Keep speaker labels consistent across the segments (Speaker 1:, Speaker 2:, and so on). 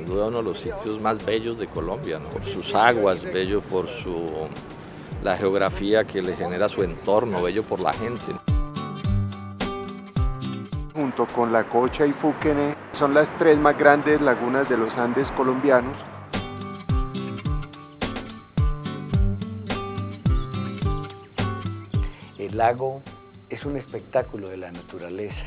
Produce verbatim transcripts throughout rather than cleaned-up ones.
Speaker 1: sin duda uno de los sitios más bellos de Colombia, ¿no? Por sus aguas, bello por su, la geografía que le genera su entorno, bello por la gente.
Speaker 2: Junto con La Cocha y Fuquené, son las tres más grandes lagunas de los Andes colombianos.
Speaker 3: El lago es un espectáculo de la naturaleza.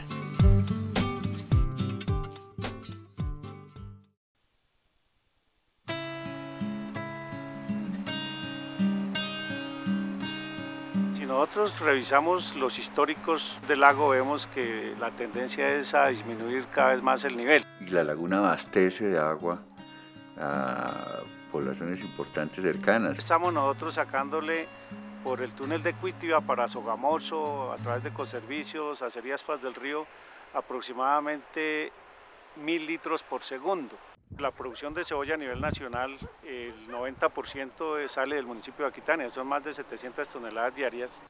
Speaker 4: Si nosotros revisamos los históricos del lago, vemos que la tendencia es a disminuir cada vez más el nivel.
Speaker 5: Y la laguna abastece de agua a poblaciones importantes cercanas.
Speaker 4: Estamos nosotros sacándole por el túnel de Cuitiva para Sogamoso, a través de Ecoservicios, Acerías Paz del Río, aproximadamente mil litros por segundo. La producción de cebolla a nivel nacional, el noventa por ciento sale del municipio de Aquitania, son más de setecientas toneladas diarias.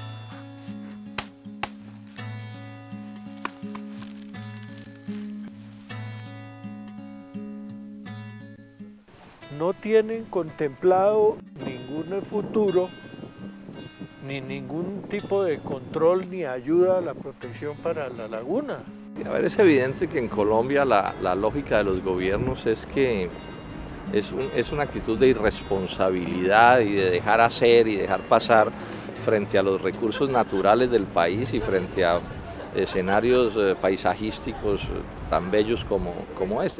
Speaker 6: No tienen contemplado ningún futuro, ni ningún tipo de control ni ayuda a la protección para la laguna.
Speaker 1: A ver, es evidente que en Colombia la, la lógica de los gobiernos es que es, un, es una actitud de irresponsabilidad y de dejar hacer y dejar pasar frente a los recursos naturales del país y frente a escenarios eh, paisajísticos tan bellos como, como este.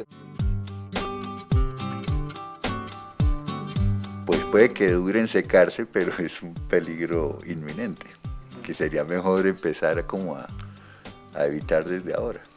Speaker 5: Pues puede que dure en secarse, pero es un peligro inminente, que sería mejor empezar como a, a evitar desde ahora.